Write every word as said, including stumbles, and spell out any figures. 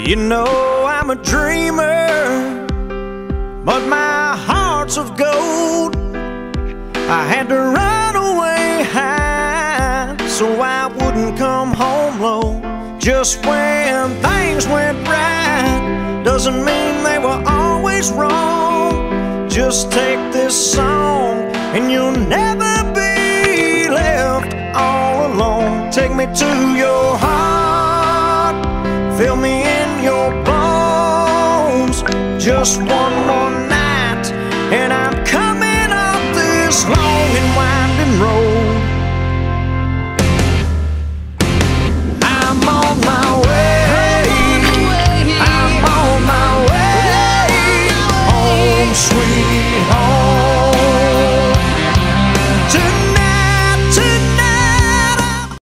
You know I'm a dreamer, but my heart's of gold. I had to run away high so I wouldn't come home low. Just when things went right doesn't mean they were always wrong. Just take this song and you'll never be left all alone. Take me to your heart, fill me in your bones. Just one more night and I